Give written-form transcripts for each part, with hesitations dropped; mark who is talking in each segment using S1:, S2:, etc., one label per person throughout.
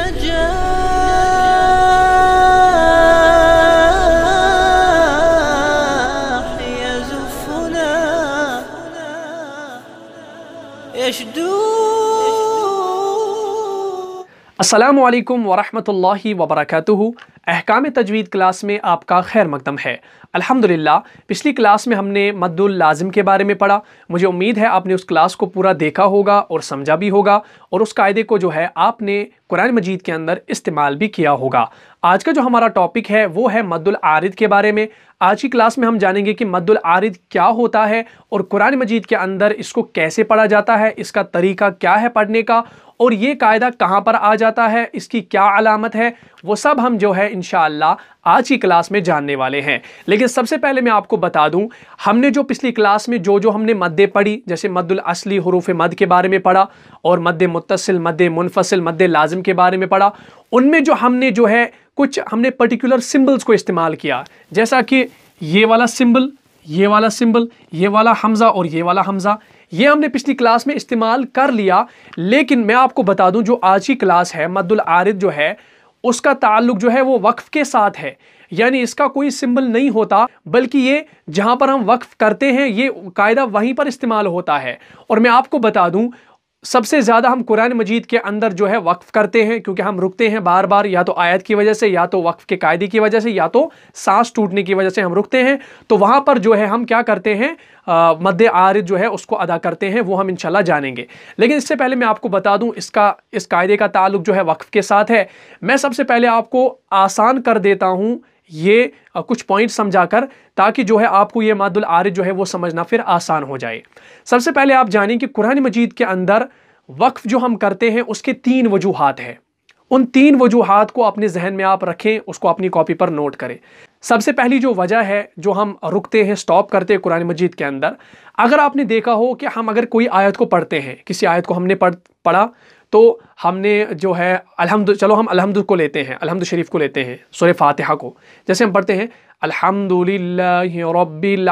S1: अस्सलामु अलैकुम वरहमतुल्लाहि वबरकातुहू। अहकाम तजवीद क्लास में आपका खैर मकदम है। अल्हम्दुलिल्लाह, पिछली क्लास में हमने मद्दुल-लाज़िम के बारे में पढ़ा। मुझे उम्मीद है आपने उस क्लास को पूरा देखा होगा और समझा भी होगा, और उस कायदे को जो है आपने कुरान मजीद के अंदर इस्तेमाल भी किया होगा। आज का जो हमारा टॉपिक है वो है मद्दुल आरिद के बारे में। आज की क्लास में हम जानेंगे कि मद्दुल आरिद क्या होता है और कुरान मजीद के अंदर इसको कैसे पढ़ा जाता है, इसका तरीका क्या है पढ़ने का, और ये कायदा कहाँ पर आ जाता है, इसकी क्या अलामत है, वो सब हम जो है इंशाअल्लाह आज की क्लास में जानने वाले हैं। लेकिन सबसे पहले मैं आपको बता दूं, हमने जो पिछली क्लास में जो हमने मद्दे पढ़ी, जैसे मद्दुल असली हुरूफ मद के बारे में पढ़ा और मद्दे मुत्तसिल, मद्दे मुनफसिल, मद्दे लाजिम के बारे में पढ़ा, उनमें जो हमने जो है कुछ हमने पर्टिकुलर सिंबल्स को इस्तेमाल किया, जैसा कि ये वाला सिंबल, ये वाला सिंबल, ये वाला हमज़ा और ये वाला हमज़ा, ये हमने पिछली क्लास में इस्तेमाल कर लिया। लेकिन मैं आपको बता दूं, जो आज की क्लास है मद्दुल आरिद जो है उसका ताल्लुक जो है वो वक्फ के साथ है, यानी इसका कोई सिंबल नहीं होता, बल्कि ये जहां पर हम वक्फ करते हैं ये कायदा वहीं पर इस्तेमाल होता है। और मैं आपको बता दूं, सबसे ज़्यादा हम कुरान मजीद के अंदर जो है वक्फ करते हैं, क्योंकि हम रुकते हैं बार बार, या तो आयत की वजह से, या तो वक्फ के कायदे की वजह से, या तो सांस टूटने की वजह से हम रुकते हैं। तो वहाँ पर जो है हम क्या करते हैं, मद्दे आरिद जो है उसको अदा करते हैं, वो हम इंशाल्लाह जानेंगे। लेकिन इससे पहले मैं आपको बता दूं, इस कायदे का ताल्लुक जो है वक्फ के साथ है। मैं सबसे पहले आपको आसान कर देता हूँ ये कुछ पॉइंट समझाकर, ताकि जो है आपको ये मद्दुल आरिद जो है वो समझना फिर आसान हो जाए। सबसे पहले आप जानें कि कुरान मजीद के अंदर वक्फ जो हम करते हैं उसके 3 वजूहात हैं। उन 3 वजूहात को अपने जहन में आप रखें, उसको अपनी कॉपी पर नोट करें। सबसे पहली जो वजह है, जो हम रुकते हैं, स्टॉप करते हैं कुरान मजीद के अंदर, अगर आपने देखा हो कि हम अगर कोई आयत को पढ़ते हैं, किसी आयत को हमने पढ़ा, तो हमने जो है चलो हम अल्हम्दु को लेते हैं, अल्हम्दु शरीफ को लेते हैं, सूरह फातिहा को। जैसे हम पढ़ते हैं अल्हम्दुलिल्लाहि रब्बिल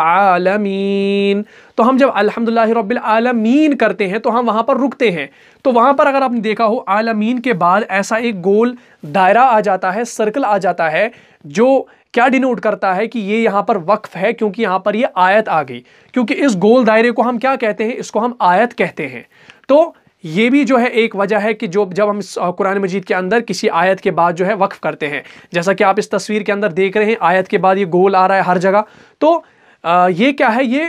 S1: आलमीन, तो हम जब अल्हम्दुलिल्लाहि रब्बिल आलमीन करते हैं तो हम वहाँ पर रुकते हैं। तो वहाँ पर अगर आपने देखा हो, आलमीन के बाद ऐसा एक गोल दायरा आ जाता है, सर्कल आ जाता है, जो क्या डिनोट करता है कि ये यहाँ पर वक्फ है, क्योंकि यहाँ पर ये आयत आ गई। क्योंकि इस गोल दायरे को हम क्या कहते हैं, इसको हम आयत कहते हैं। तो ये भी जो है एक वजह है कि जब हम कुरान मजीद के अंदर किसी आयत के बाद जो है वक्फ करते हैं, जैसा कि आप इस तस्वीर के अंदर देख रहे हैं, आयत के बाद ये गोल आ रहा है हर जगह। तो ये क्या है, ये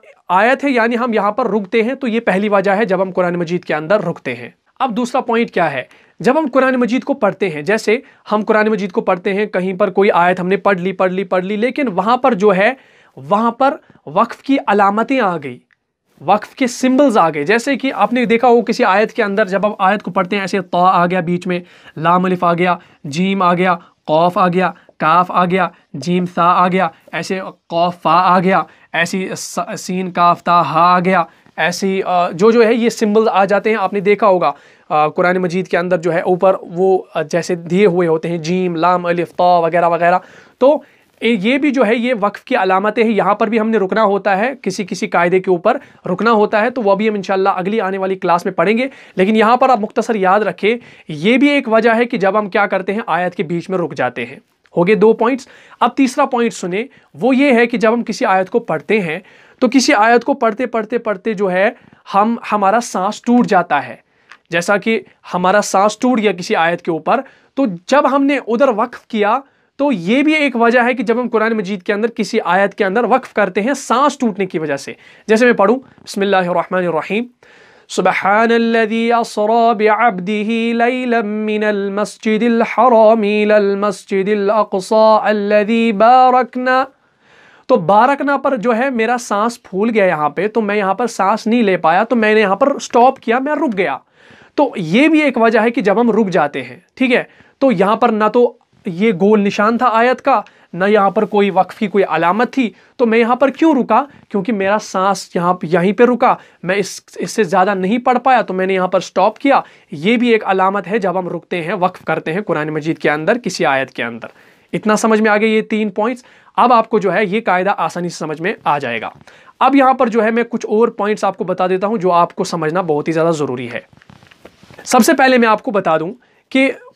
S1: आयत है, यानी हम यहाँ पर रुकते हैं। तो ये पहली वजह है जब हम कुरान मजीद के अंदर रुकते हैं। अब दूसरा पॉइंट क्या है, जब हम कुरान मजीद को पढ़ते हैं, जैसे हम कुरान मजीद को पढ़ते हैं, कहीं पर कोई आयत हमने पढ़ ली, लेकिन वहाँ पर जो है वहाँ पर वक्फ की अलामतें आ गई, वक्फ के सिंबल्स आ गए। जैसे कि आपने देखा हो किसी आयत के अंदर, जब आप आयत को पढ़ते हैं, ऐसे ता आ गया बीच में, लाम अलिफ आ गया, जीम आ गया, कौफ आ गया, काफ आ गया, जीम सा आ गया, ऐसे कौफ फा आ गया, ऐसी सीन काफ ता हा आ गया, ऐसी जो है ये सिंबल्स आ जाते हैं। आपने देखा होगा कुरान मजीद के अंदर जो है ऊपर वो जैसे दिए हुए होते हैं, जीम, लाम, अलिफ, ता वगैरह वगैरह। तो ये भी जो है ये वक्फ की अलामतें हैं। यहाँ पर भी हमने रुकना होता है, किसी कायदे के ऊपर रुकना होता है, तो वह भी हम इंशाल्लाह अगली आने वाली क्लास में पढ़ेंगे। लेकिन यहाँ पर आप मुख्तसर याद रखें, ये भी एक वजह है कि जब हम क्या करते हैं, आयत के बीच में रुक जाते हैं। हो गए 2 पॉइंट्स। अब तीसरा पॉइंट सुने, वो ये है कि जब हम किसी आयत को पढ़ते हैं, तो किसी आयत को पढ़ते जो है हमारा सांस टूट जाता है। जैसा कि हमारा सांस टूट गया किसी आयत के ऊपर, तो जब हमने उधर वक्फ किया, तो ये भी एक वजह है कि जब हम कुरान मजीद के अंदर किसी आयत के अंदर वक्फ करते हैं सांस टूटने की वजह से। जैसे मैं पढ़ूं, बिस्मिल्लाहिर्रहमानिर्रहीम, सुब्हानल्लज़ी अस्रा बिअब्दिही लैलन मिनल मस्जिदिल हराम इलल मस्जिदिल अक़सा अल्लज़ी बारकना। तो बारकना पर जो है मेरा सांस फूल गया यहाँ पे, तो मैं यहाँ पर सांस नहीं ले पाया, तो मैंने यहाँ पर स्टॉप किया, मैं रुक गया। तो ये भी एक वजह है कि जब हम रुक जाते हैं, ठीक है, तो यहाँ पर ना तो ये गोल निशान था आयत का, ना यहाँ पर कोई वक्फ की कोई अलामत थी, तो मैं यहाँ पर क्यों रुका, क्योंकि मेरा सांस यहीं पे रुका, मैं इससे ज़्यादा नहीं पढ़ पाया, तो मैंने यहाँ पर स्टॉप किया। ये भी एक अलामत है जब हम रुकते हैं, वक्फ करते हैं कुरान मजीद के अंदर किसी आयत के अंदर। इतना समझ में आ गया ये 3 पॉइंट्स। अब आपको जो है ये कायदा आसानी से समझ में आ जाएगा। अब यहाँ पर जो है मैं कुछ और पॉइंट्स आपको बता देता हूँ जो आपको समझना बहुत ही ज़्यादा ज़रूरी है। सबसे पहले मैं आपको बता दूँ कि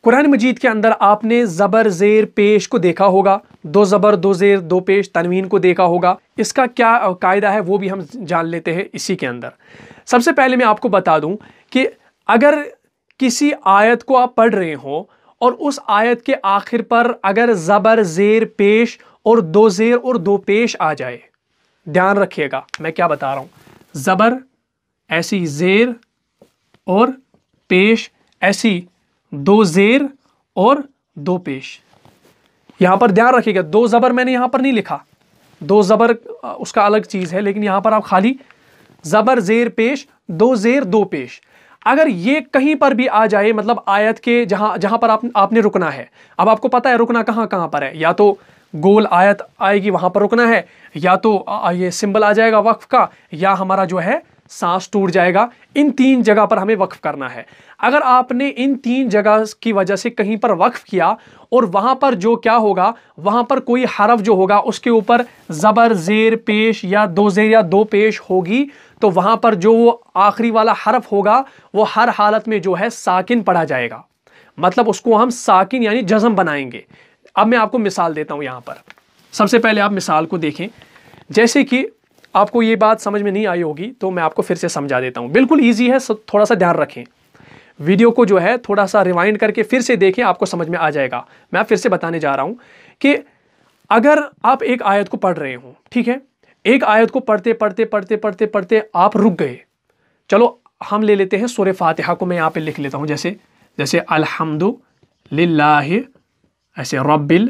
S1: कुरान मजीद के अंदर आपने ज़बर ज़ेर पेश को देखा होगा, दो ज़बर दो ज़ेर दो पेश तनवीन को देखा होगा। इसका क्या कायदा है वो भी हम जान लेते हैं इसी के अंदर। सबसे पहले मैं आपको बता दूं कि अगर किसी आयत को आप पढ़ रहे हो और उस आयत के आखिर पर अगर ज़बर ज़ेर पेश और दो ज़ेर और दो पेश आ जाए, ध्यान रखिएगा मैं क्या बता रहा हूँ, ज़बर ऐसी ज़ेर और पेश ऐसी दो ज़ेर और दो पेश, यहां पर ध्यान रखिएगा। दो ज़बर मैंने यहां पर नहीं लिखा, दो ज़बर उसका अलग चीज है, लेकिन यहां पर आप खाली ज़बर ज़ेर पेश दो ज़ेर दो पेश, अगर ये कहीं पर भी आ जाए, मतलब आयत के जहां पर आपने रुकना है। अब आपको पता है रुकना कहां पर है, या तो गोल आयत आएगी वहां पर रुकना है, या तो ये सिंबल आ जाएगा वक्फ का, या हमारा जो है सांस टूट जाएगा। इन तीन जगह पर हमें वक्फ करना है। अगर आपने इन तीन जगह की वजह से कहीं पर वक्फ किया और वहां पर जो क्या होगा, वहां पर कोई हरफ जो होगा उसके ऊपर ज़बर ज़ेर पेश या दो ज़ेर या दो पेश होगी, तो वहां पर जो वो आखिरी वाला हरफ होगा वो हर हालत में जो है साकिन पढ़ा जाएगा, मतलब उसको हम साकिन यानी जज़म बनाएंगे। अब मैं आपको मिसाल देता हूं। यहां पर सबसे पहले आप मिसाल को देखें, जैसे कि आपको ये बात समझ में नहीं आई होगी तो मैं आपको फिर से समझा देता हूं। बिल्कुल ईजी है, थोड़ा सा ध्यान रखें, वीडियो को जो है थोड़ा सा रिवाइंड करके फिर से देखें, आपको समझ में आ जाएगा। मैं फिर से बताने जा रहा हूं कि अगर आप एक आयत को पढ़ रहे हो, ठीक है, एक आयत को पढ़ते पढ़ते पढ़ते पढ़ते पढ़ते आप रुक गए। चलो हम ले लेते हैं सूरह फातिहा को, मैं यहाँ पे लिख लेता हूँ, जैसे जैसे अल्हम्दुलिल्लाहि ऐसे रब्बिल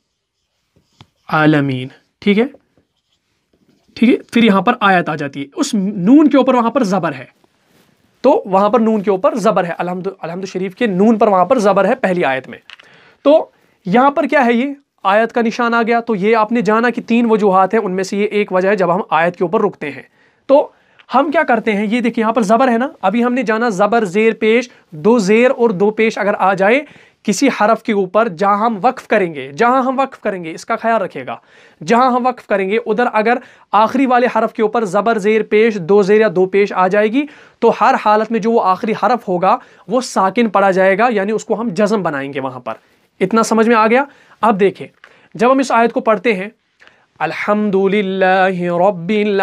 S1: आलमीन, ठीक है, ठीक है। फिर यहां पर आयत आ जाती है, उस नून के ऊपर वहां पर ज़बर है, तो वहां पर नून के ऊपर ज़बर है, अल्हम्दु शरीफ के नून पर वहां पर ज़बर है पहली आयत में। तो यहां पर क्या है, ये आयत का निशान आ गया। तो ये आपने जाना कि तीन वजूहात हैं, उनमें से ये एक वजह है जब हम आयत के ऊपर रुकते हैं। तो हम क्या करते हैं, ये देखिए यहां पर ज़बर है ना, अभी हमने जाना ज़बर ज़ेर पेश दो ज़ेर और दो पेश अगर आ जाए किसी हरफ के ऊपर, जहां हम वक्फ करेंगे, इसका ख्याल रखिएगा, जहां हम वक्फ करेंगे उधर अगर आखिरी वाले हरफ के ऊपर ज़बर ज़ेर पेश दो ज़ेर या दो पेश आ जाएगी, तो हर हालत में जो वो आखिरी हरफ होगा वो साकिन पढ़ा जाएगा, यानी उसको हम जज़म बनाएंगे वहां पर। इतना समझ में आ गया। अब देखें, जब हम इस आयत को पढ़ते हैं अल्हम्दुलिल्लाहि रब्बिल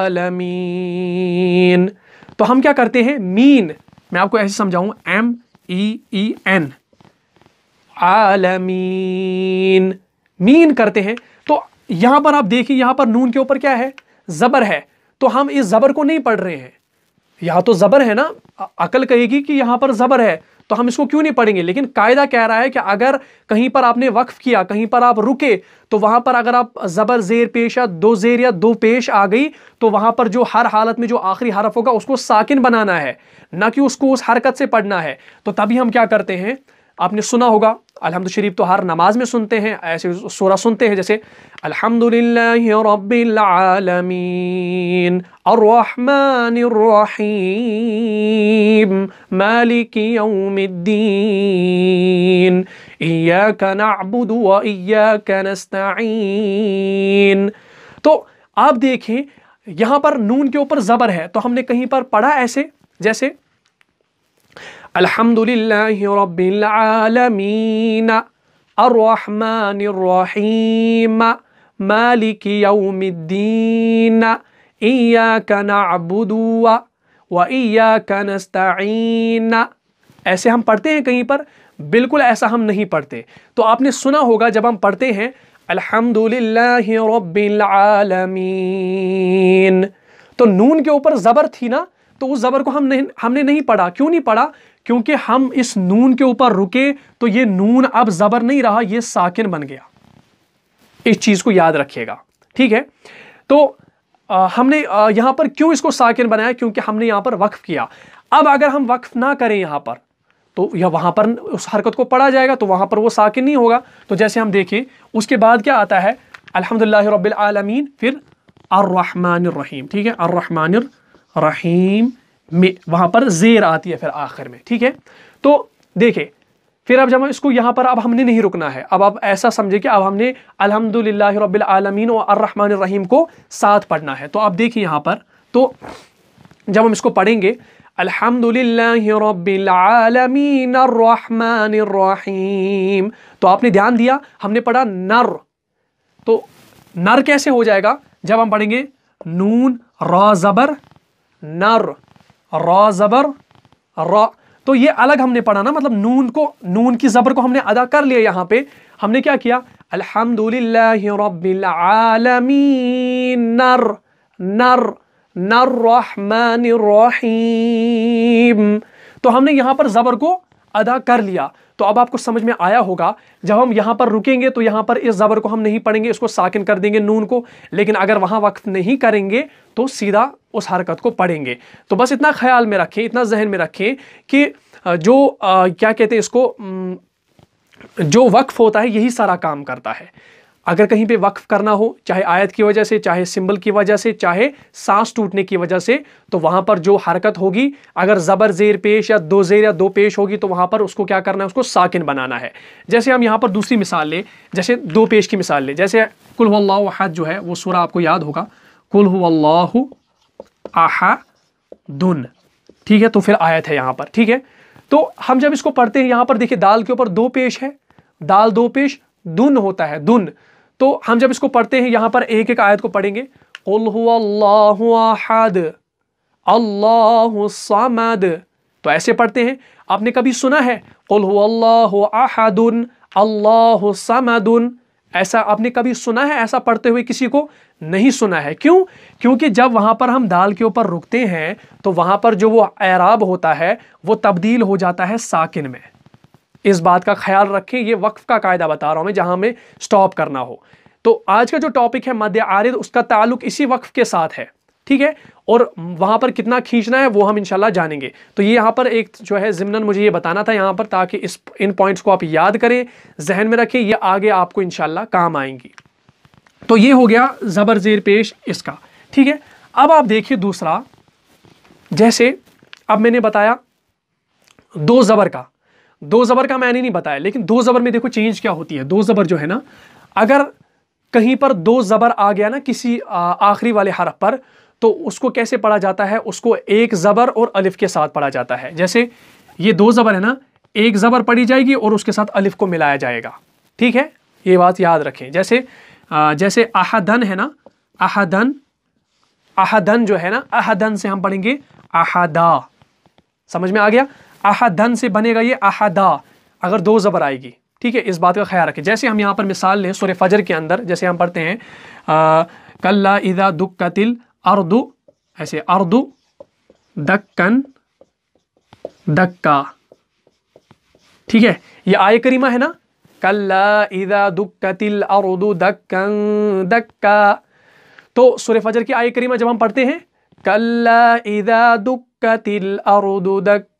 S1: आलमीन, तो हम क्या करते हैं, मीन, मैं आपको ऐसे समझाऊं, MEEN आलमीन, मीन करते हैं। तो यहां पर आप देखिए, यहां पर नून के ऊपर क्या है, ज़बर है, तो हम इस ज़बर को नहीं पढ़ रहे हैं। यहां तो ज़बर है ना, अकल कहेगी कि यहां पर ज़बर है तो हम इसको क्यों नहीं पढ़ेंगे, लेकिन कायदा कह रहा है कि अगर कहीं पर आपने वक्फ किया, कहीं पर आप रुके, तो वहां पर अगर आप ज़बर ज़ेर पेश या दो पेश आ गई, तो वहां पर जो हर हालत में जो आखिरी हरफ होगा उसको साकिन बनाना है, ना कि उसको उस हरकत से पढ़ना है। तो तभी हम क्या करते हैं, आपने सुना होगा अल्हम्दु शरीफ तो हर नमाज में सुनते हैं, ऐसे सूरा सुनते हैं, जैसे अल्हम्दुलिल्लाहि रब्बिल आलमीन अर्रहमानिर रहीम मालिकी यौमिद्दीन इय्याका नअबुदु व इय्याका नस्तईन। तो आप देखें यहां पर नून के ऊपर ज़बर है, तो हमने कहीं पर पढ़ा ऐसे, जैसे अल्हम्दुलिल्लाहि रब्बिल आलमीन अर्रहमानिर रहीम मालिकी यौमिद्दीन इय्याका नअबुदु व इय्याका नस्तईन। ऐसे हम पढ़ते हैं कहीं पर, बिल्कुल ऐसा हम नहीं पढ़ते। तो आपने सुना होगा जब हम पढ़ते हैं अल्हम्दुलिल्लाहि रब्बिल आलमीन, तो नून के ऊपर ज़बर थी ना, तो उस ज़बर को हमने नहीं पढ़ा। क्यों नहीं पढ़ा, क्योंकि हम इस नून के ऊपर रुके तो ये नून अब ज़बर नहीं रहा, ये साकिन बन गया। इस चीज़ को याद रखिएगा, ठीक है। तो हमने यहाँ पर क्यों इसको साकिन बनाया, क्योंकि हमने यहाँ पर वक्फ किया। अब अगर हम वक्फ ना करें यहाँ पर, तो या वहाँ पर उस हरकत को पढ़ा जाएगा, तो वहाँ पर वो साकिन नहीं होगा। तो जैसे हम देखें उसके बाद क्या आता है, अल्हम्दुलिल्लाहि रब्बिल आलमीन, फिर अर्रहमानिर रहीम, ठीक है, अर्रहमानिर रहीम में वहां पर ज़ेर आती है फिर आखिर में, ठीक है। तो देखिए फिर अब जब हम इसको यहाँ पर, अब हमने नहीं रुकना है, अब आप ऐसा समझे कि अब हमने अल्हम्दुलिल्लाहि रब्बिल आलमीन और अर्रहमानिर रहीम को साथ पढ़ना है। तो आप देखिए यहाँ पर, तो जब हम इसको पढ़ेंगे अल्हम्दुलिल्लाहि रब्बिल आलमीन अर्रहमानिर रहीम। तो आपने ध्यान दिया, हमने पढ़ा नर, तो नर कैसे हो जाएगा जब हम पढ़ेंगे नून र ज़बर नर, र ज़बर र, तो ये अलग हमने पढ़ा ना, मतलब नून को, नून की ज़बर को हमने अदा कर लिया। यहाँ पे हमने क्या किया, अल्हम्दुलिल्लाहि रब्बिल आलमीन नर नर नर रहमानिर रहीम, तो हमने यहाँ पर ज़बर को अदा कर लिया। तो अब आपको समझ में आया होगा, जब हम यहाँ पर रुकेंगे तो यहाँ पर इस ज़बर को हम नहीं पढ़ेंगे, इसको साकिन कर देंगे नून को, लेकिन अगर वहाँ वक्फ नहीं करेंगे तो सीधा उस हरकत को पढ़ेंगे। तो बस इतना ख्याल में रखें, इतना जहन में रखें कि जो क्या कहते हैं इसको, जो वक्फ होता है यही सारा काम करता है। अगर कहीं पे वक्फ करना हो, चाहे आयत की वजह से, चाहे सिंबल की वजह से, चाहे सांस टूटने की वजह से, तो वहाँ पर जो हरकत होगी, अगर ज़बर ज़ेर पेश या दो ज़ेर या दो पेश होगी तो वहाँ पर उसको क्या करना है, उसको साकिन बनाना है। जैसे हम यहाँ पर दूसरी मिसाल लें, जैसे दो पेश की मिसाल लें, जैसे कुल हुवल्लाहु अहद जो है वो सूरा आपको याद होगा, कुल हुवल्लाहु अहदुन, ठीक है, तो फिर आयत है यहाँ पर, ठीक है। तो हम जब इसको पढ़ते हैं, यहाँ पर देखिए दाल के ऊपर दो पेश है, दाल दो पेश, दुन होता है, दुन। तो हम जब इसको पढ़ते हैं यहाँ पर एक एक आयत को पढ़ेंगे, कुल हुवल्लाहु अहद अल्लाहु समद, तो ऐसे पढ़ते हैं। आपने कभी सुना है कुल हुवल्लाहु अहदुन अल्लाहु समदुन, ऐसा आपने कभी सुना है ऐसा पढ़ते हुए? किसी को नहीं सुना है। क्यों? क्योंकि जब वहाँ पर हम दाल के ऊपर रुकते हैं तो वहाँ पर जो वो एराब होता है वो तब्दील हो जाता है साकिन में। इस बात का ख्याल रखें, ये वक्फ का कायदा बता रहा हूँ मैं, जहाँ हमें स्टॉप करना हो। तो आज का जो टॉपिक है मद आरिद, उसका ताल्लुक इसी वक्फ के साथ है, ठीक है, और वहाँ पर कितना खींचना है वो हम इंशाल्लाह जानेंगे। तो ये यहाँ पर एक जो है ज़िम्नन मुझे ये बताना था यहाँ पर, ताकि इन पॉइंट्स को आप याद करें, जहन में रखें, ये आगे आपको इंशाल्लाह काम आएंगी। तो ये हो गया ज़बर ज़ेर पेश इसका, ठीक है। अब आप देखिए दूसरा, जैसे अब मैंने बताया दो ज़बर का, दो ज़बर का मैंने नहीं बताया, लेकिन दो ज़बर में देखो चेंज क्या होती है। दो ज़बर जो है ना, अगर कहीं पर दो ज़बर आ गया ना किसी आखिरी वाले हरफ पर, तो उसको कैसे पढ़ा जाता है? उसको एक ज़बर और अलिफ के साथ पढ़ा जाता है। जैसे ये दो ज़बर है ना, एक ज़बर पढ़ी जाएगी और उसके साथ अलिफ को मिलाया जाएगा, ठीक है, ये बात याद रखें। जैसे अहदन है ना, अहदन, अहदन जो है ना, अहदन से हम पढ़ेंगे अहदा, समझ में आ गया? अहदन से बनेगा ये अहदा, अगर दो ज़बर आएगी, ठीक है, इस बात का ख्याल रखें। जैसे हम यहाँ पर मिसाल लें सूरह फजर के अंदर, जैसे हम पढ़ते हैं कल्ला इज़ा दुक्कतिल अर्दु, ऐसे अर्दु दक्कन दक्का, ठीक है, ये आय करीमा है ना, कल्ला इज़ा दुक्कतिल अर्दु दक्कन दक्का। तो सूरह फजर की आय करीमा जब हम पढ़ते हैं कल्ला इज़ा दुक्कतिल अर्दु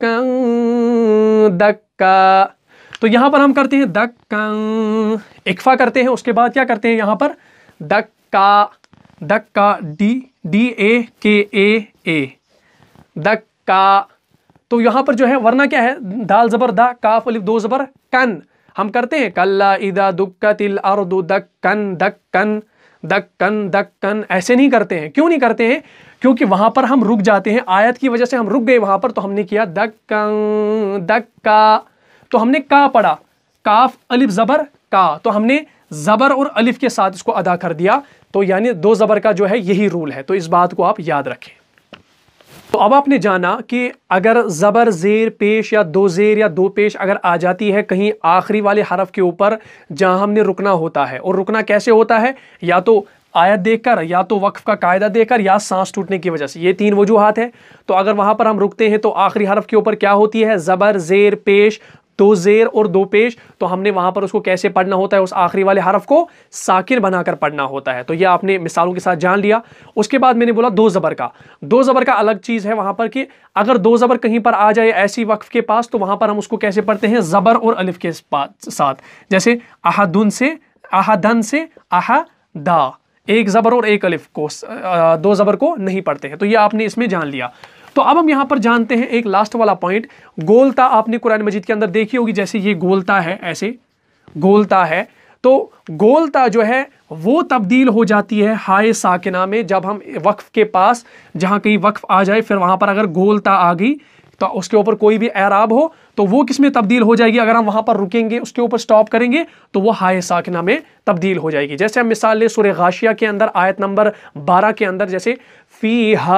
S1: दक्कन दक्का, तो यहाँ पर हम करते हैं दक्कन, इक्फा करते हैं, उसके बाद क्या करते हैं यहाँ पर दक्का, दक्का, डी ए के ए दक्का। तो यहाँ पर जो है वरना क्या है, दाल ज़बर दा, काफ अलिफ दो ज़बर कन, हम करते हैं कल्ला इज़ा दुक्कतिल अर्दु दक्कन दक्कन दक्कन दक्कन, ऐसे नहीं करते हैं। क्यों नहीं करते हैं? क्योंकि वहाँ पर हम रुक जाते हैं, आयत की वजह से हम रुक गए वहाँ पर, तो हमने किया दक्कन दक्का, तो हमने का पढ़ा, काफ अलिफ ज़बर का, तो हमने ज़बर और अलिफ के साथ इसको अदा कर दिया। तो यानी दो ज़बर का जो है यही रूल है, तो इस बात को आप याद रखें। तो अब आपने जाना कि अगर ज़बर ज़ेर पेश या दो ज़ेर या दो पेश अगर आ जाती है कहीं आखिरी वाले हरफ के ऊपर जहां हमने रुकना होता है, और रुकना कैसे होता है, या तो आयत देखकर, या तो वक्फ का कायदा देखकर, या सांस टूटने की वजह से, ये तीन वजूहात है। तो अगर वहां पर हम रुकते हैं तो आखिरी हरफ के ऊपर क्या होती है, ज़बर ज़ेर पेश, दो ज़ेर और दो पेश, तो हमने वहां पर उसको कैसे पढ़ना होता है, उस आखिरी वाले हरफ को साकिन बनाकर पढ़ना होता है। तो यह आपने मिसालों के साथ जान लिया। उसके बाद मैंने बोला दो ज़बर का, दो ज़बर का अलग चीज़ है वहां पर कि अगर दो ज़बर कहीं पर आ जाए ऐसी वक्फ के पास, तो वहां पर हम उसको कैसे पढ़ते हैं, ज़बर और अलिफ के साथ। जैसे अहदुन से, अहदन से अहदा, एक ज़बर और एक अलिफ को, दो ज़बर को नहीं पढ़ते हैं। तो ये आपने इसमें जान लिया। तो अब हम यहाँ पर जानते हैं एक लास्ट वाला पॉइंट, गोलता आपने कुरान मजीद के अंदर देखी होगी, जैसे ये गोलता है, ऐसे गोलता है। तो गोलता जो है वो तब्दील हो जाती है हाय साकिना में जब हम वक्फ के पास, जहाँ कहीं वक्फ आ जाए, फिर वहाँ पर अगर गोलता आ गई तो उसके ऊपर कोई भी एराब हो तो वो किस में तब्दील हो जाएगी? अगर हम वहाँ पर रुकेंगे, उसके ऊपर स्टॉप करेंगे तो वो हाय साकिना में तब्दील हो जाएगी। जैसे हम मिसाल ले सूरह गाशिया के अंदर आयत नंबर 12 के अंदर, जैसे फीहा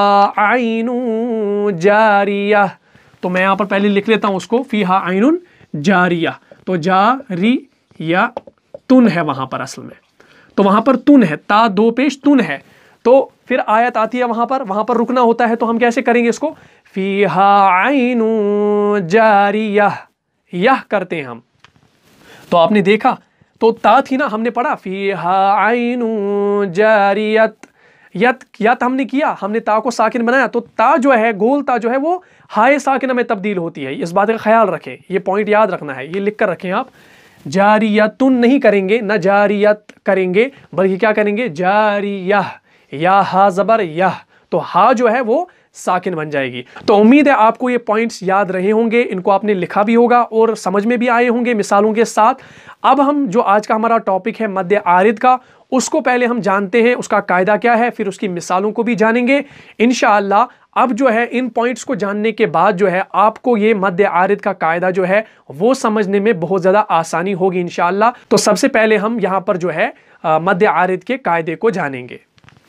S1: आइनुन जारिया, तो मैं यहाँ पर पहले लिख लेता हूँ उसको, फीहा आइनुन जारिया, तो जारिया तुन है वहाँ पर असल में, तो वहाँ पर तुन है, ता दो पेश तुन है। तो फिर आयत आती है वहाँ पर रुकना होता है, तो हम कैसे करेंगे इसको? फीहा आइनुन जारिया, यह करते हैं हम। तो आपने देखा, तो ता थी ना, हमने पढ़ा फीहा आइनुन जारियत, यत हमने किया, हमने ता को साकिन बनाया, तो ता जो है, गोल ता जो है वो हाय साकिना में तब्दील होती है। इस बात का ख्याल रखें, ये पॉइंट याद रखना है, ये लिख कर रखें आप। जारियतुन नहीं करेंगे, न जारियत करेंगे, बल्कि क्या करेंगे? जारियह, या हा जबर यह, तो हा जो है वो साकिन बन जाएगी। तो उम्मीद है आपको ये पॉइंट्स याद रहे होंगे, इनको आपने लिखा भी होगा और समझ में भी आए होंगे मिसालों के साथ। अब हम जो आज का हमारा टॉपिक है मद्दे आरिद का, उसको पहले हम जानते हैं, उसका कायदा क्या है, फिर उसकी मिसालों को भी जानेंगे इंशाअल्लाह। अब जो है इन पॉइंट्स को जानने के बाद जो है आपको ये मद्दे आरिद का कायदा जो है वो समझने में बहुत ज़्यादा आसानी होगी इंशाअल्लाह। तो सबसे पहले हम यहाँ पर जो है मद्दे आरिद के कायदे को जानेंगे।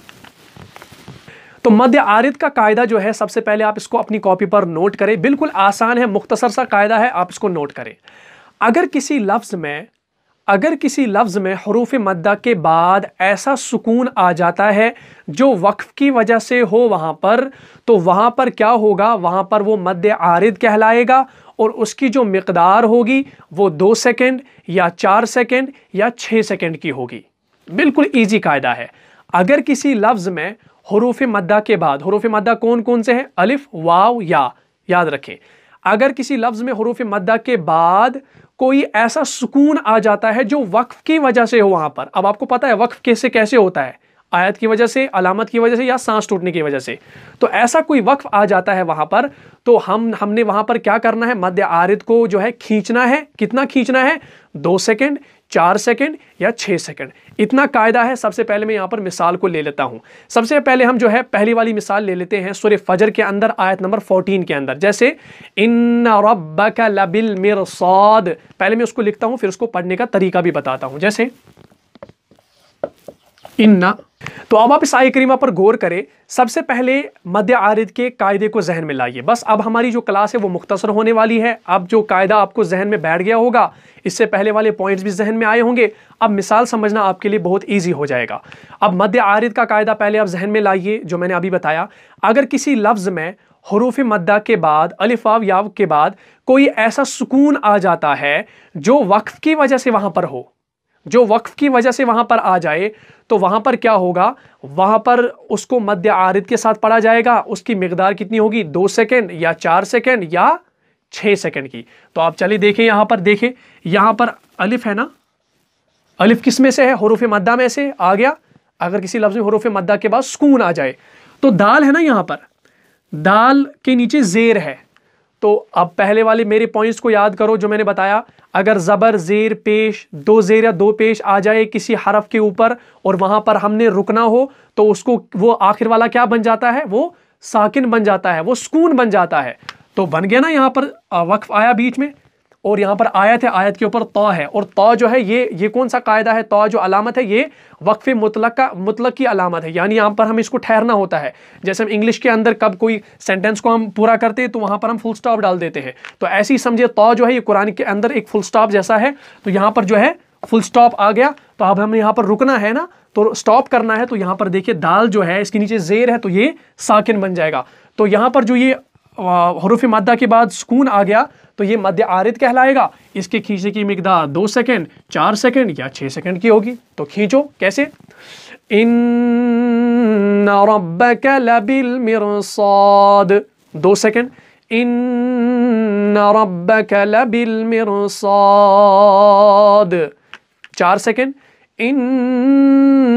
S1: तो मद्दे आरिद का कायदा जो है, सबसे पहले आप इसको अपनी कॉपी पर नोट करें, बिल्कुल आसान है, मुख्तसर सा कायदा है, आप इसको नोट करें। अगर किसी लफ्ज़ में हरूफ मद्दा के बाद ऐसा सुकून आ जाता है जो वक्फ की वजह से हो वहाँ पर, तो वहाँ पर क्या होगा? वहाँ पर वो मद्दे आरिद कहलाएगा और उसकी जो मिक़दार होगी वो 2 सेकंड या 4 सेकंड या 6 सेकंड की होगी। बिल्कुल ईजी कायदा है। अगर किसी लफ्ज़ में हरूफ मद्दा के बाद, हरूफ मद्दा कौन कौन से हैं? अलिफ, वाव, या, याद रखें। अगर किसी लफ्ज़ में हरूफ मद्दा के बाद कोई ऐसा सुकून आ जाता है जो वक्फ की वजह से हो वहाँ पर, अब आपको पता है वक्फ कैसे होता है, आयत की वजह से, अलामत की वजह से, या सांस टूटने की वजह से, तो ऐसा कोई वक्फ आ जाता है वहाँ पर, तो हमने वहाँ पर क्या करना है? मद्दे आरिद को जो है खींचना है। कितना खींचना है? 2 सेकंड, 4 सेकंड या 6 सेकंड, इतना कायदा है। सबसे पहले मैं यहाँ पर मिसाल को ले लेता हूँ। सबसे पहले हम जो है पहली वाली मिसाल ले लेते हैं सूरह फजर के अंदर आयत नंबर 14 के अंदर, जैसे इन्ना रब्बका लबिल मिरसाद। पहले मैं उसको लिखता हूँ, फिर उसको पढ़ने का तरीका भी बताता हूँ। जैसे इन्ना, तो अब आप इस आयत करीमा पर गौर करें। सबसे पहले मद्दे आरिद के कायदे को जहन में लाइए। बस अब हमारी जो क्लास है वो मुख्तसर होने वाली है। अब जो कायदा आपको जहन में बैठ गया होगा, इससे पहले वाले पॉइंट्स भी जहन में आए होंगे, अब मिसाल समझना आपके लिए बहुत ईजी हो जाएगा। अब मद्दे आरिद का कायदा पहले आप जहन में लाइए, जो मैंने अभी बताया। अगर किसी लफ्ज़ में हरूफ मद्दा के बाद, अलिफ वाव याव के बाद कोई ऐसा सुकून आ जाता है जो वक्फ की वजह से वहाँ पर हो, जो वक्फ की वजह से वहाँ पर आ जाए, तो वहाँ पर क्या होगा? वहाँ पर उसको मद्दे आरिद के साथ पढ़ा जाएगा। उसकी मिक़दार कितनी होगी? 2 सेकंड या 4 सेकंड या 6 सेकंड की। तो आप चलिए देखें, यहाँ पर देखें, यहाँ पर अलिफ है ना, अलिफ किस में से है? हरूफ मद्दा में से आ गया। अगर किसी लफ्ज़ में हरूफ मद्दा के बाद सुकून आ जाए, तो दाल है ना, यहाँ पर दाल के नीचे ज़ेर है। तो अब पहले वाले मेरे पॉइंट्स को याद करो जो मैंने बताया। अगर ज़बर, ज़ेर, पेश, 2 ज़ेर या 2 पेश आ जाए किसी हरफ के ऊपर और वहाँ पर हमने रुकना हो, तो उसको वो आखिर वाला क्या बन जाता है? वो साकिन बन जाता है, वो सुकून बन जाता है। तो बन गया ना, यहाँ पर वक्फ आया बीच में और यहाँ पर आयत है, आयत के ऊपर तौ है, और तौ जो है ये कौन सा कायदा है? तौ जो अलामत है ये वक्फ मुतलक की अलामत है, यानी यहाँ पर हमें इसको ठहरना होता है। जैसे हम इंग्लिश के अंदर कब कोई सेंटेंस को हम पूरा करते हैं तो वहाँ पर हम फुल स्टॉप डाल देते हैं, तो ऐसे ही समझिए तौ जो है ये कुरान के अंदर एक फुल स्टॉप जैसा है। तो यहाँ पर जो है फुल स्टॉप आ गया, तो अब हमें यहाँ पर रुकना है ना, तो स्टॉप करना है। तो यहाँ पर देखिए दाल जो है इसके नीचे ज़ेर है, तो ये साकिन बन जाएगा। तो यहाँ पर जो ये हरूफ मद्दा के बाद सुकून आ गया, तो ये मद्दे आरिद कहलाएगा। इसके खींचने की मिक़दार 2 सेकंड, 4 सेकंड या 6 सेकंड की होगी। तो खींचो, कैसे? इन्ना रब्बका लबिल मिरसाद, 2 सेकंड, इन्ना रब्बका लबिल मिरसाद, 4 सेकंड,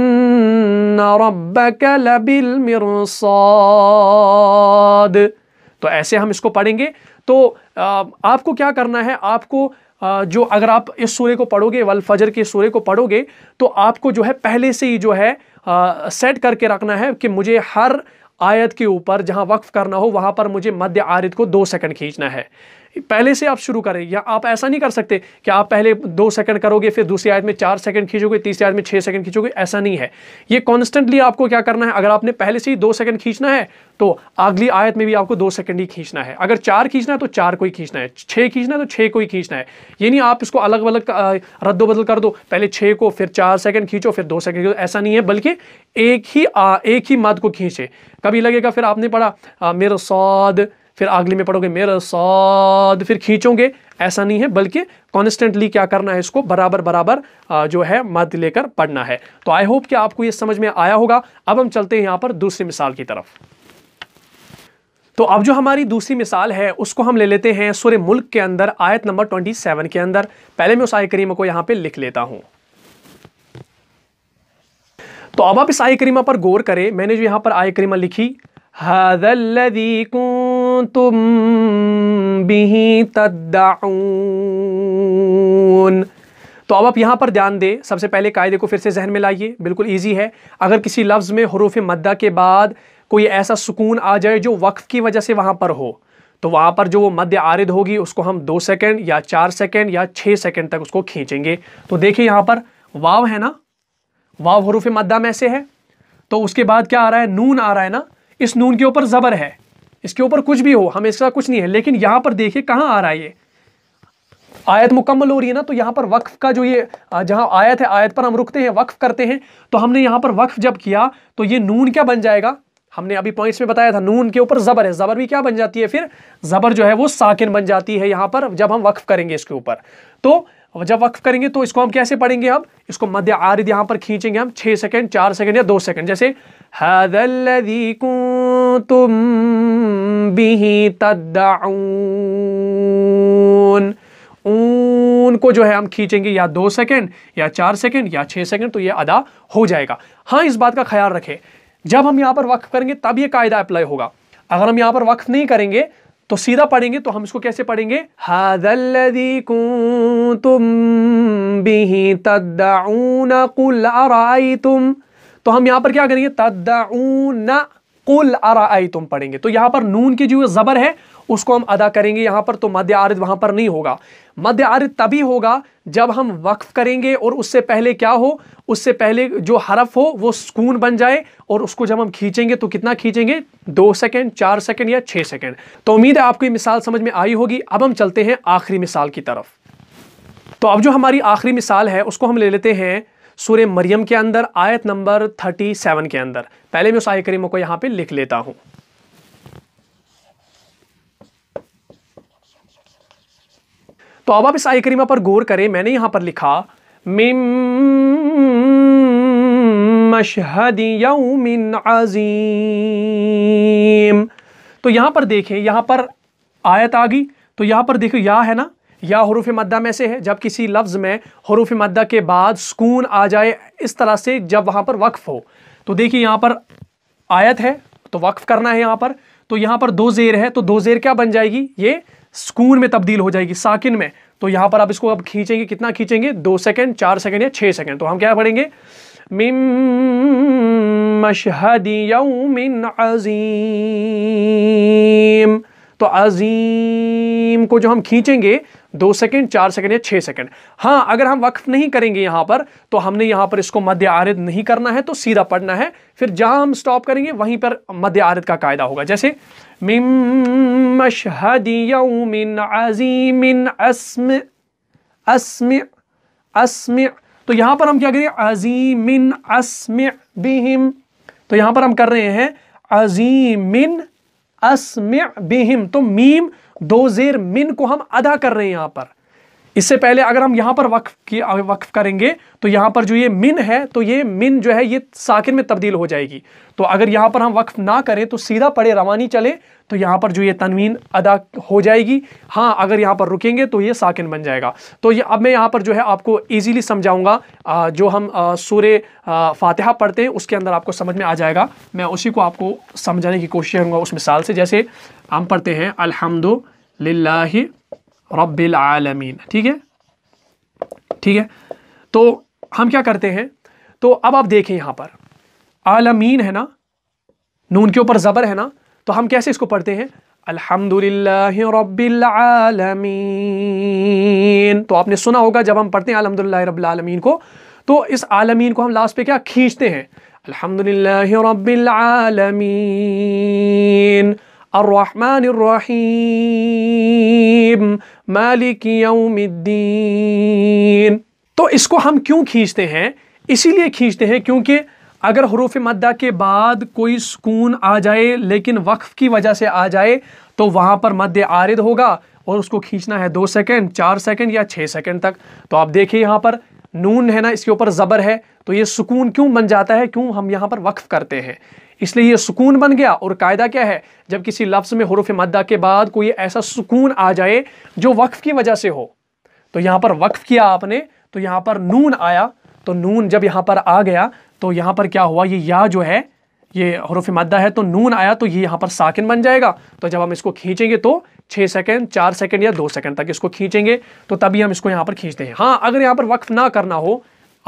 S1: इन्ना रब्बका लबिल मिरसाद, तो ऐसे हम इसको पढ़ेंगे। तो आपको क्या करना है, आपको जो अगर आप इस सूरे को पढ़ोगे, वल फजर के सूरे को पढ़ोगे, तो आपको जो है पहले से ही जो है सेट करके रखना है कि मुझे हर आयत के ऊपर जहां वक्फ करना हो वहां पर मुझे मध्य आरिद को 2 सेकंड खींचना है। पहले से आप शुरू करें, या आप ऐसा नहीं कर सकते कि आप पहले 2 सेकंड करोगे, फिर दूसरी आयत में 4 सेकंड खींचोगे, तीसरी आयत में 6 सेकंड खींचोगे, ऐसा नहीं है। ये कॉन्स्टेंटली आपको क्या करना है, अगर आपने पहले से ही 2 सेकंड खींचना है तो अगली आयत में भी आपको 2 सेकंड ही खींचना है। अगर 4 खींचना है तो 4 को ही खींचना है, 6 खींचना है तो 6 को ही खींचना है। ये नहीं आप इसको अलग अलग रद्दो बदल कर दो, पहले 6 को फिर 4 सेकंड खींचो फिर 2 सेकंड खींचो, ऐसा नहीं है, बल्कि एक ही मद को खींचे। कभी लगेगा फिर आपने पढ़ा मेरा सौद, फिर अगले में पढ़ोगे मेरा सौद, फिर खींचोगे, ऐसा नहीं है, बल्कि कॉन्स्टेंटली क्या करना है, इसको बराबर बराबर जो है मद लेकर पढ़ना है। तो आई होप कि आपको ये समझ में आया होगा। अब हम चलते हैं यहां पर दूसरी मिसाल की तरफ। तो अब जो हमारी दूसरी मिसाल है उसको हम ले लेते हैं सूरे मुल्क के अंदर आयत नंबर 27 के अंदर। पहले मैं उस आयत करीमा को यहां पे लिख लेता हूं। तो अब आप इस आयत करीमा पर गौर करें। मैंने जो यहां पर आयत करीमा लिखी, हाज़ल्लज़ी कुन्तुम बिही तद्दऊन। तो अब आप यहां पर ध्यान दें, सबसे पहले कायदे को फिर से जहन में लाइए, बिल्कुल इजी है। अगर किसी लफ्ज में हुरूफ मद्दा के बाद कोई ऐसा सुकून आ जाए जो वक्फ की वजह से वहां पर हो, तो वहां पर जो वो मध्य आरिद होगी उसको हम 2 सेकंड या 4 सेकंड या 6 सेकंड तक उसको खींचेंगे। तो देखिए यहां पर वाव है ना, वाव हुरूफ मद्दा में से है, तो उसके बाद क्या आ रहा है, नून आ रहा है ना। इस नून के ऊपर जबर है, इसके ऊपर कुछ भी हो, हमें इसका कुछ नहीं है, लेकिन यहां पर देखिए कहां आ रहा है, ये आयत मुकम्मल हो रही है ना। तो यहां पर वक्फ का जो ये जहां आयत है, आयत पर हम रुकते हैं, वक्फ करते हैं, तो हमने यहां पर वक्फ जब किया तो ये नून क्या बन जाएगा, हमने अभी पॉइंट्स में बताया था, नून के ऊपर जबर है, जबर भी क्या बन जाती है, फिर जबर जो है वो साकिन बन जाती है यहां पर जब हम वक्फ करेंगे इसके ऊपर। तो जब वक्फ करेंगे तो इसको हम कैसे पढ़ेंगे, अब इसको मध्य आरिद यहां पर खींचेंगे हम 6 सेकंड, 4 सेकंड या 2 सेकंड। जैसे हाज़ल्लज़ी कुन्तुम बिही तद्दऊन, ऊन को जो है हम खींचेंगे या 2 सेकंड या 4 सेकंड या 6 सेकंड, तो ये अदा हो जाएगा। हाँ, इस बात का ख्याल रखें, जब हम यहां पर वक्फ करेंगे तब ये कायदा अप्लाई होगा। अगर हम यहां पर वक्फ नहीं करेंगे तो सीधा पढ़ेंगे, तो हम इसको कैसे पढ़ेंगे, हाज़ल्लज़ी कुन्तुम बिही तद्दऊन कुल अरायतुम। तो हम यहां पर क्या करेंगे, तद्दऊन कुल अरायतुम पढ़ेंगे। तो यहां पर नून की जो जबर है उसको हम अदा करेंगे यहां पर, तो मध्य आरिद वहां पर नहीं होगा। मध्य आरिद तभी होगा जब हम वक्फ करेंगे और उससे पहले क्या हो, उससे पहले जो हरफ हो वो सुकून बन जाए, और उसको जब हम खींचेंगे तो कितना खींचेंगे, 2 सेकंड, 4 सेकंड या 6 सेकंड। तो उम्मीद है आपको ये मिसाल समझ में आई होगी। अब हम चलते हैं आखिरी मिसाल की तरफ। तो अब जो हमारी आखिरी मिसाल है उसको हम ले लेते हैं सूरे मरियम के अंदर आयत नंबर 37 के अंदर। पहले मैं उस आयत करीमा को यहां पे लिख लेता हूं। तो अब आप इस आयत करीमा पर गौर करें। मैंने यहां पर लिखा मिम मशहद यौमिन अज़ीम। तो यहां पर देखें, यहां पर आयत आ गई, तो यहां पर देखो या है ना, या हुरूफ मद्दा में से है। जब किसी लफ्ज में हुरूफ मद्दा के बाद सुकून आ जाए इस तरह से, जब वहां पर वक्फ हो, तो देखिए यहां पर आयत है तो वक्फ करना है यहां पर, तो यहां पर 2 ज़ेर है, तो 2 ज़ेर क्या बन जाएगी, ये सुकून में तब्दील हो जाएगी, साकिन में। तो यहां पर आप इसको अब खींचेंगे, कितना खींचेंगे, 2 सेकंड, 4 सेकंड या 6 सेकंड। तो हम क्या पढ़ेंगे, मिम मशहद यौमिन अज़ीम। तो अज़ीम को जो हम खींचेंगे 2 सेकंड, 4 सेकंड या 6 सेकंड। हाँ, अगर हम वक्फ नहीं करेंगे यहां पर, तो हमने यहां पर इसको मध्य आरिद नहीं करना है, तो सीधा पढ़ना है। फिर जहां हम स्टॉप करेंगे वहीं पर मध्य आरिद का कायदा होगा। जैसे मिम मशहद यौमिन अज़ीमिन अस्मि अस्मि अस्मि। तो यहां पर हम क्या करेंगे, अज़ीमिन अस्मि बिहिम। तो यहां पर हम कर रहे हैं अज़ीमिन अस्मि बिहिम। तो मीम 2 ज़ेर मिन को हम अदा कर रहे हैं यहां पर, इससे पहले अगर हम यहाँ पर वक्फ करेंगे तो यहाँ पर जो ये मिन है, तो ये मिन जो है ये साकिन में तब्दील हो जाएगी। तो अगर यहाँ पर हम वक्फ ना करें तो सीधा पढ़े रवानी चले तो यहाँ पर जो ये तनवीन अदा हो जाएगी। हाँ, अगर यहाँ पर रुकेंगे तो ये साकिन बन जाएगा। तो ये अब मैं यहाँ पर जो है आपको ईजीली समझाऊंगा, जो हम सूरे फातिहा पढ़ते हैं उसके अंदर आपको समझ में आ जाएगा। मैं उसी को आपको समझाने की कोशिश करूँगा उस मिसाल से। जैसे हम पढ़ते हैं अल्हम्दुलिल्लाहि रब्बिल आलमीन, ठीक है, ठीक है। तो हम क्या करते हैं, तो अब आप देखें यहाँ पर आलमीन है ना, नून के ऊपर ज़बर है ना, तो हम कैसे इसको पढ़ते हैं, अल्हम्दुलिल्लाहि रब्बिल आलमीन। तो आपने सुना होगा जब हम पढ़ते हैं अल्हम्दुलिल्लाहि रब्बिल आलमीन को, तो इस आलमीन को हम लास्ट पे क्या खींचते हैं, अल्हम्दुलिल्लाहि रब्बिल आलमीन अर्रहमानिर रहीम मालिकी यौमिद्दीन। तो इसको हम क्यों खींचते हैं, इसीलिए खींचते हैं क्योंकि अगर हुरूफ मद्दा के बाद कोई सुकून आ जाए लेकिन वक्फ की वजह से आ जाए तो वहाँ पर मद्द आरिद होगा और उसको खींचना है 2 सेकंड, 4 सेकंड या 6 सेकंड तक। तो आप देखिए यहाँ पर नून है ना, इसके ऊपर ज़बर है, तो ये सुकून क्यों बन जाता है, क्यों हम यहाँ पर वक्फ करते हैं, इसलिए ये सुकून बन गया। और कायदा क्या है, जब किसी लफ्ज़ में हुरूफ मद्दा के बाद कोई ऐसा सुकून आ जाए जो वक्फ की वजह से हो, तो यहाँ पर वक्फ किया आपने तो यहाँ पर नून आया, तो नून जब यहाँ पर आ गया तो यहाँ पर क्या हुआ, ये या जो है ये हुरूफ मद्दा है तो नून आया तो ये यहाँ पर साकिन बन जाएगा। तो जब हम इसको खींचेंगे तो 6 सेकंड, 4 सेकंड या 2 सेकंड तक इसको खींचेंगे, तो तभी हम इसको यहाँ पर खींचते हैं। हाँ, अगर यहाँ पर वक्फ ना करना हो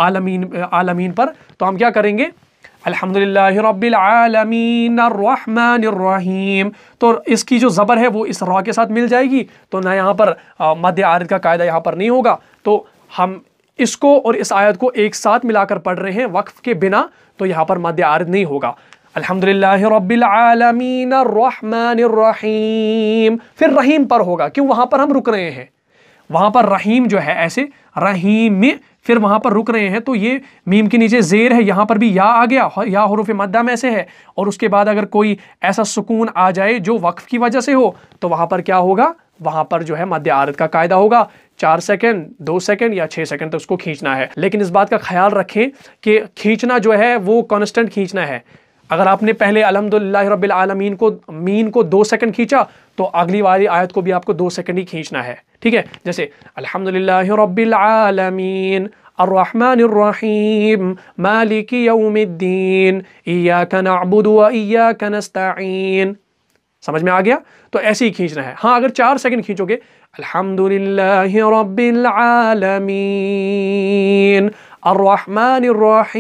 S1: आलमीन पर, तो हम क्या करेंगे, अल्हम्दुलिल्लाहि रब्बिल आलमीन अर्रहमानिर रहीम। तो इसकी जो ज़बर है वो इस रा के साथ मिल जाएगी, तो ना यहाँ पर मद्द आरिद का कायदा यहाँ पर नहीं होगा। तो हम इसको और इस आयत को एक साथ मिलाकर पढ़ रहे हैं वक्फ के बिना, तो यहाँ पर मद्द आरिद नहीं होगा। अल्हम्दुलिल्लाहि रब्बिल आलमीन अर्रहमानिर रहीम, फिर रहीम पर होगा, क्यों, वहाँ पर हम रुक रहे हैं, वहाँ पर रहीम जो है ऐसे रहीम में, फिर वहाँ पर रुक रहे हैं, तो ये मीम के नीचे ज़ेर है, यहाँ पर भी या आ गया, या हुरूफ मद्दा में से है, और उसके बाद अगर कोई ऐसा सुकून आ जाए जो वक्फ की वजह से हो तो वहाँ पर क्या होगा, वहाँ पर जो है मद्द आरिद का कायदा होगा। 4 सेकंड, 2 सेकंड या 6 सेकंड तक उसको खींचना है। लेकिन इस बात का ख्याल रखें कि खींचना जो है वो कांस्टेंट खींचना है। अगर आपने पहले अल्हम्दुलिल्लाहि रब्बिल आलमीन को मीन को 2 सेकंड खींचा तो अगली वाली आयत को भी आपको 2 सेकंड ही खींचना है, ठीक है। जैसे अल्हम्दुलिल्लाहि रब्बिल आलमीन अर्रहमानिर रहीम मालिकी यौमिद्दीन इय्याका नअबुदु व इय्याका नस्तईन। समझ में आ गया, तो ऐसे ही खींचना है। हाँ, अगर 4 सेकंड खींचोगे, अल्हम्दुलिल्लाहि रब्बिल आलमीन अर्रहमानिर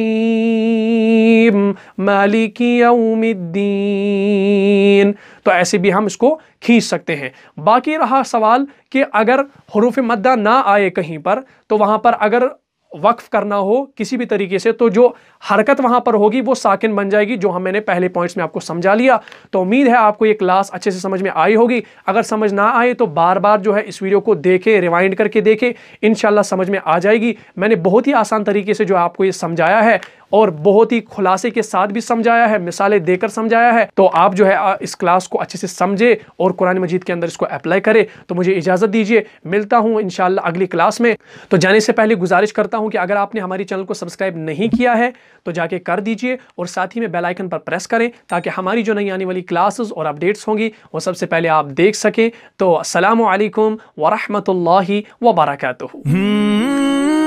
S1: रहीम मालिकी यौमिद्दीन, तो ऐसे भी हम इसको खींच सकते हैं। बाकी रहा सवाल कि अगर हुरूफ मद्दा ना आए कहीं पर, तो वहाँ पर अगर वक्फ करना हो किसी भी तरीके से, तो जो हरकत वहाँ पर होगी वो साकिन बन जाएगी, जो मैंने पहले पॉइंट्स में आपको समझा लिया। तो उम्मीद है आपको ये क्लास अच्छे से समझ में आई होगी। अगर समझ ना आए तो बार बार जो है इस वीडियो को देखें, रिवाइंड करके देखें, इंशाल्लाह समझ में आ जाएगी। मैंने बहुत ही आसान तरीके से जो आपको ये समझाया है और बहुत ही खुलासे के साथ भी समझाया है, मिसालें देकर समझाया है। तो आप जो है इस क्लास को अच्छे से समझे और कुरान मजीद के अंदर इसको अप्लाई करें। तो मुझे इजाज़त दीजिए, मिलता हूँ इंशाल्लाह अगली क्लास में। तो जाने से पहले गुजारिश करता हूँ कि अगर आपने हमारी चैनल को सब्सक्राइब नहीं किया है तो जाके कर दीजिए और साथ ही में बेल आइकन पर प्रेस करें, ताकि हमारी जो नई आने वाली क्लासेस और अपडेट्स होंगी वो सबसे पहले आप देख सकें। तो अस्सलामु अलैकुम व रहमतुल्लाहि व बरकातुहू।